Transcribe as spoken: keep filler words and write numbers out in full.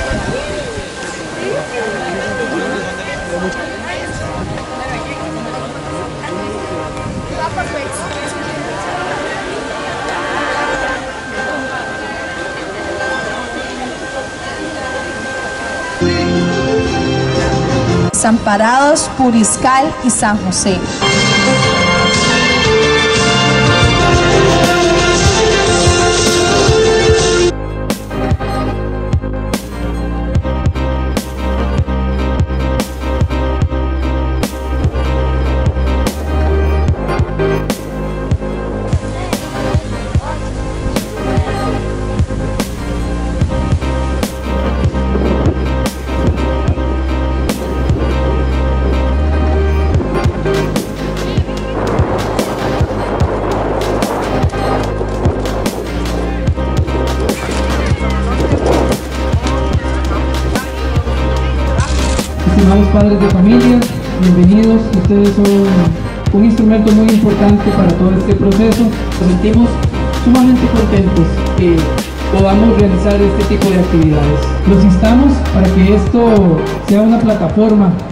Desamparados, Puriscal y San José. Estimados padres de familia, bienvenidos. Ustedes son un instrumento muy importante para todo este proceso. Nos sentimos sumamente contentos que podamos realizar este tipo de actividades. Los instamos para que esto sea una plataforma